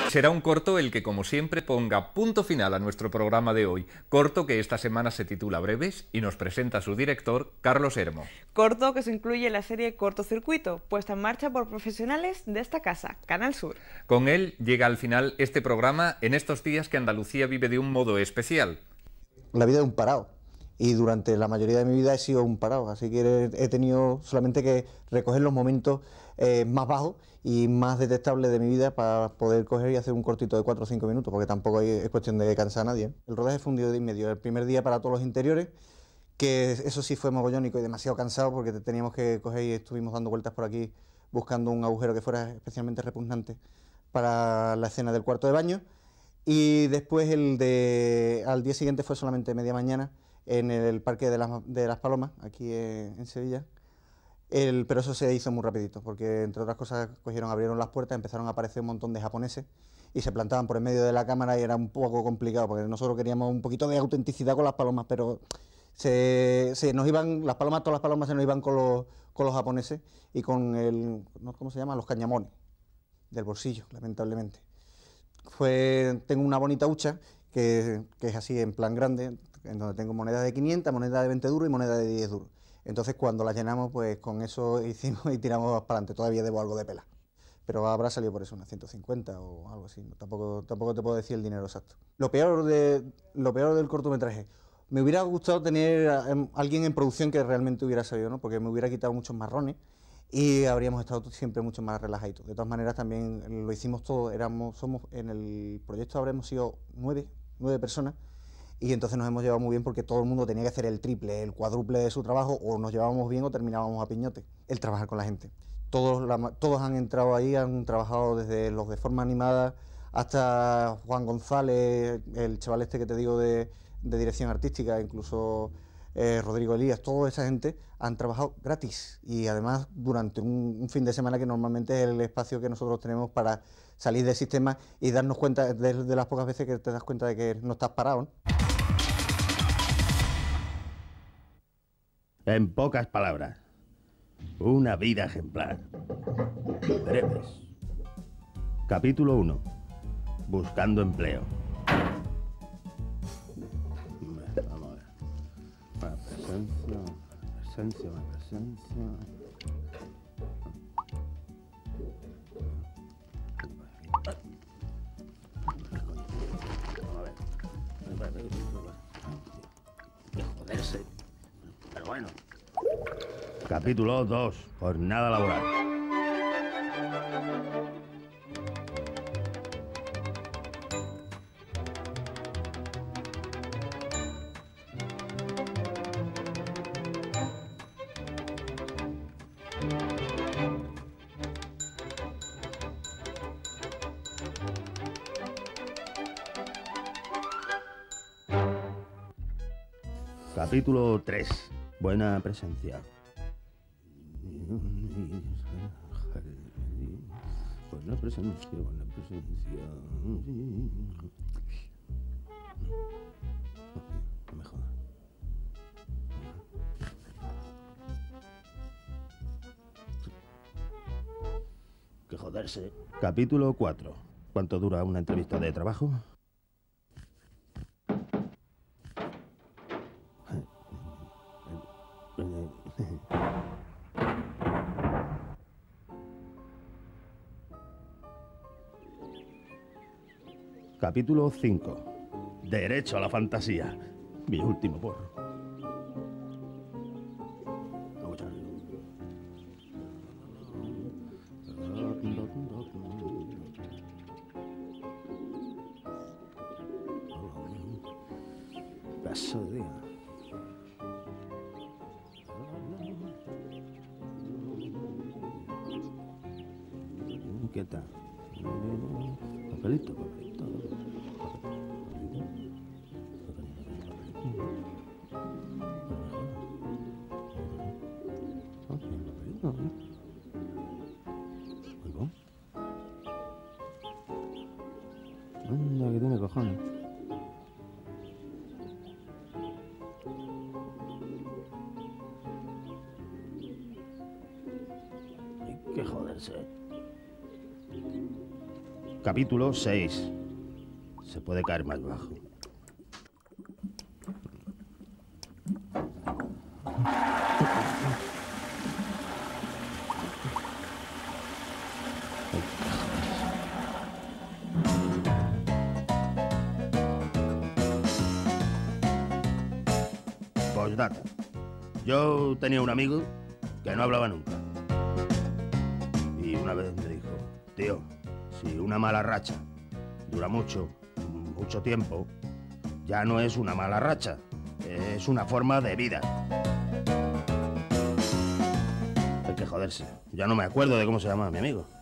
Será un corto el que, como siempre, ponga punto final a nuestro programa de hoy. Corto que esta semana se titula Breves y nos presenta su director, Carlos Hermo. Corto que se incluye en la serie Cortocircuito, puesta en marcha por profesionales de esta casa, Canal Sur. Con él llega al final este programa en estos días que Andalucía vive de un modo especial. La vida es un parado. Y durante la mayoría de mi vida he sido un parado, así que he tenido solamente que recoger los momentos más bajos y más detectables de mi vida para poder coger y hacer un cortito de 4 o 5 minutos, porque tampoco es cuestión de cansar a nadie. El rodaje fue un día de inmediato. El primer día para todos los interiores, que eso sí fue mogollónico y demasiado cansado, porque teníamos que coger y estuvimos dando vueltas por aquí buscando un agujero que fuera especialmente repugnante para la escena del cuarto de baño. Y después al día siguiente fue solamente media mañana en el Parque de las Palomas, aquí en Sevilla. Pero eso se hizo muy rapidito, porque entre otras cosas abrieron las puertas, empezaron a aparecer un montón de japoneses y se plantaban por en medio de la cámara y era un poco complicado, porque nosotros queríamos un poquito de autenticidad con las palomas, pero se nos iban, todas las palomas se nos iban con los japoneses y con ¿cómo se llama? Los cañamones del bolsillo, lamentablemente. Tengo una bonita hucha que es así en plan grande, en donde tengo monedas de 500, monedas de 20 duros y monedas de 10 duros. Entonces cuando las llenamos, pues con eso hicimos y tiramos para adelante. Todavía debo algo de pela, pero habrá salido por eso unas 150 o algo así. Tampoco te puedo decir el dinero exacto. Lo peor del cortometraje, me hubiera gustado tener a alguien en producción que realmente hubiera sabido, ¿no? Porque me hubiera quitado muchos marrones y habríamos estado siempre mucho más relajaditos. De todas maneras, también lo hicimos todo. En el proyecto habremos sido 9 personas, y entonces nos hemos llevado muy bien porque todo el mundo tenía que hacer el triple, el cuádruple de su trabajo, o nos llevábamos bien o terminábamos a piñote. El trabajar con la gente. Todos han entrado ahí, han trabajado desde los de forma animada hasta Juan González, el chaval este que te digo de dirección artística, incluso Rodrigo Elías. Toda esa gente han trabajado gratis y además durante un fin de semana que normalmente es el espacio que nosotros tenemos para salir del sistema y darnos cuenta de las pocas veces que te das cuenta de que no estás parado, ¿no? En pocas palabras, una vida ejemplar. Breves. Capítulo 1. Buscando empleo. Vamos a ver. Presencia. A ver. Que joderse. Pero bueno. Capítulo 2. Jornada laboral. Capítulo 3. Buena presencia. Buena presencia. No me jodas. Que joderse. Capítulo 4. ¿Cuánto dura una entrevista de trabajo? Capítulo 5. Derecho a la fantasía. Mi último porro. Paso de día. ¿Qué tal? Papelito. Anda, que tiene cojones. Hay que joderse. Capítulo 6. Se puede caer más bajo. Postdata. Yo tenía un amigo que no hablaba nunca. Y una vez me dijo, tío, si una mala racha dura mucho tiempo, ya no es una mala racha, es una forma de vida. Hay que joderse. Ya no me acuerdo de cómo se llama mi amigo.